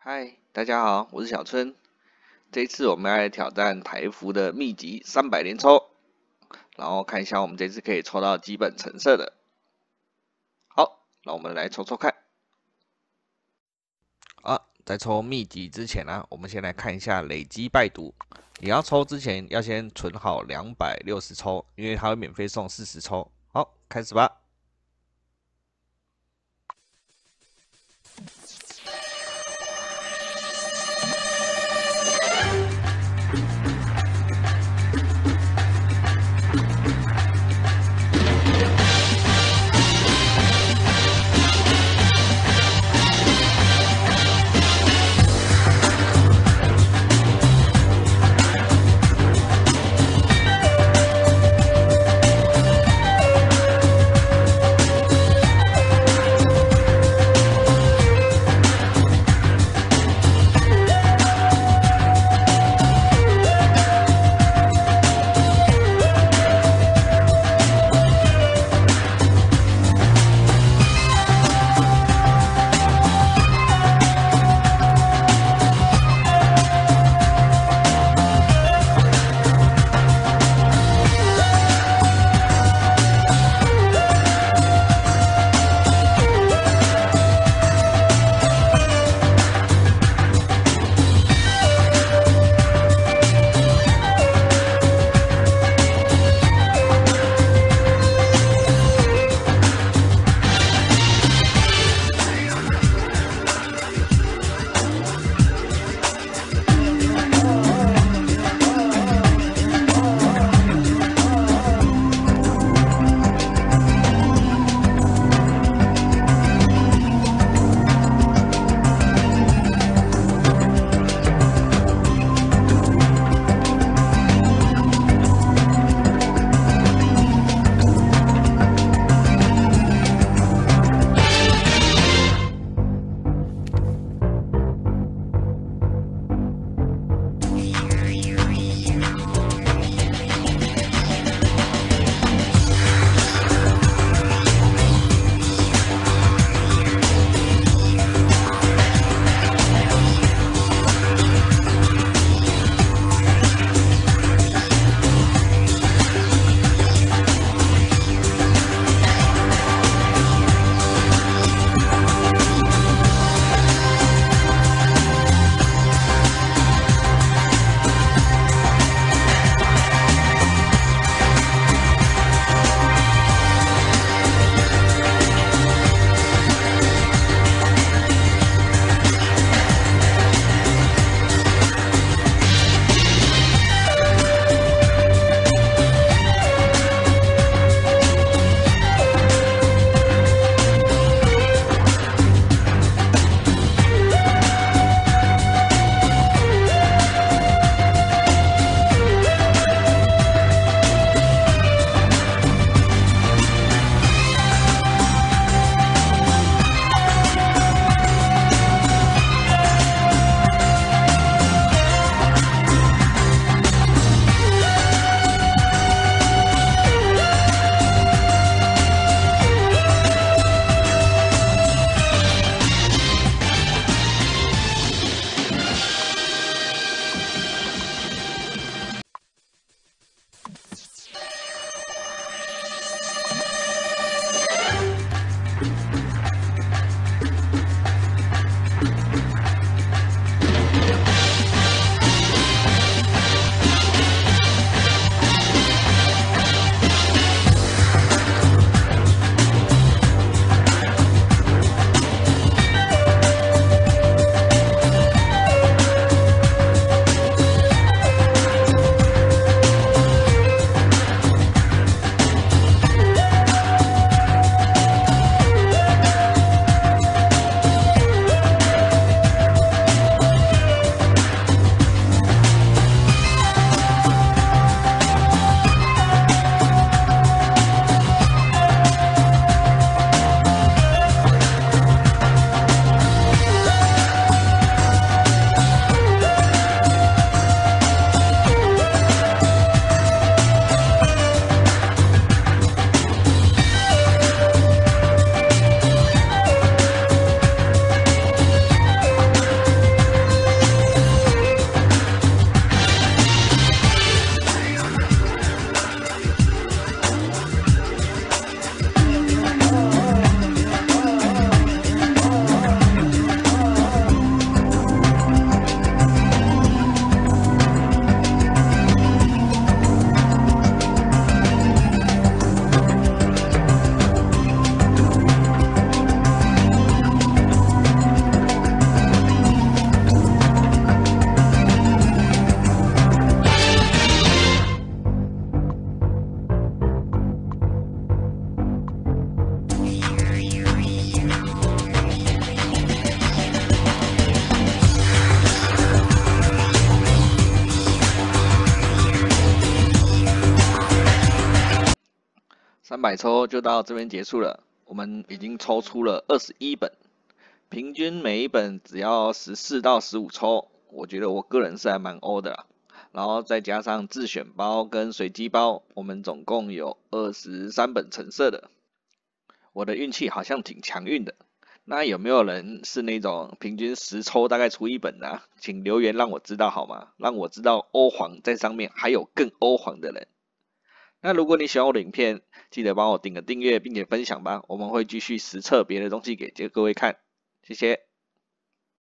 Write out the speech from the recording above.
嗨，大家好，我是小春。这一次我们要来挑战台服的秘籍300连抽，然后看一下我们这次可以抽到几本橙色的。好，那我们来抽抽看。在抽秘籍之前呢，我们先来看一下累积败读。你要抽之前要先存好260抽，因为它会免费送40抽。好，开始吧。 300抽就到这边结束了，我们已经抽出了21本，平均每一本只要14到15抽，我觉得我个人是还蛮欧的啦。然后再加上自选包跟随机包，我们总共有23本橙色的。我的运气好像挺强运的。那有没有人是那种平均10抽大概出1本的啊？请留言让我知道好吗？让我知道欧皇在上面还有更欧皇的人。那如果你喜欢我的影片，记得帮我点个订阅并且分享吧，我们会继续实测别的东西给各位看，谢谢。